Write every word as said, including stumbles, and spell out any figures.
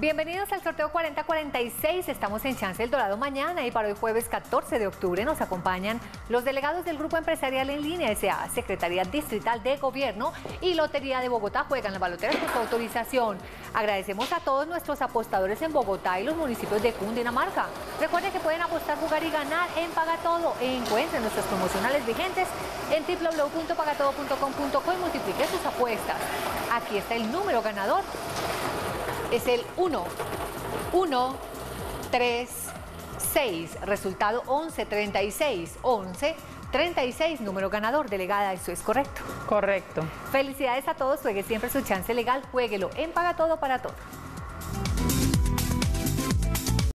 Bienvenidos al sorteo cuarenta cuarenta y seis, estamos en Chance El Dorado mañana y para hoy jueves catorce de octubre nos acompañan los delegados del Grupo Empresarial en Línea S A, Secretaría Distrital de Gobierno y Lotería de Bogotá. Juegan las baloteras con su autorización. Agradecemos a todos nuestros apostadores en Bogotá y los municipios de Cundinamarca. Recuerden que pueden apostar, jugar y ganar en Paga Todo. Encuentren nuestros promocionales vigentes en w w w punto paga todo punto com punto co y multiplique sus apuestas. Aquí está el número ganador. Es el uno, uno, tres, seis, resultado once treinta y seis, once treinta y seis, número ganador. Delegada, ¿eso es correcto? Correcto. Felicidades a todos, juegue siempre su chance legal, juéguelo en Paga Todo para Todo.